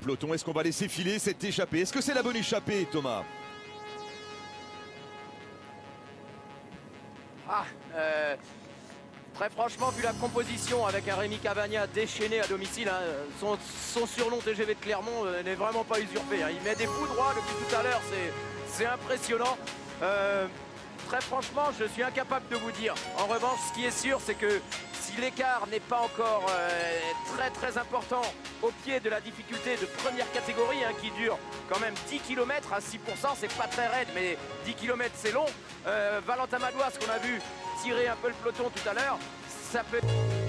peloton. Est-ce qu'on va laisser filer cette échappée? Est-ce que c'est la bonne échappée, Thomas? Très franchement, vu la composition avec un Rémi Cavagna déchaîné à domicile, hein, son surnom TGV de Clermont n'est vraiment pas usurpé. Hein. Il met des coups droits depuis tout à l'heure, c'est impressionnant. Très franchement, je suis incapable de vous dire. En revanche, ce qui est sûr, c'est que si l'écart n'est pas encore très important au pied de la difficulté de première catégorie, hein, qui dure quand même 10 km à 6%, c'est pas très raide, mais 10 km c'est long. Valentin Madouas, qu'on a vu tirer un peu le peloton tout à l'heure, ça peut...